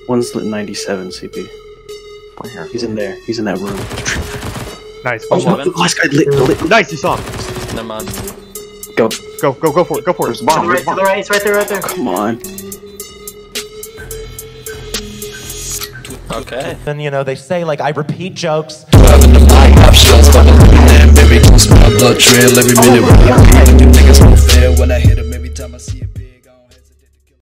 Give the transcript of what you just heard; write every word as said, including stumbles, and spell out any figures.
One's lit ninety-seven C P. He's in there. He's in that room. Nice. Oh, the last guy lit. lit. Nice, you saw him. Never mind. Go. Go, go, go for it. Go for it. There's a bomb. To the right, to the right, it's right there, right there. Come on. Okay. And you know, they say like I repeat jokes. Driving the mic, pop shots, fucking there, baby, don't smell blood trail every minute. Niggas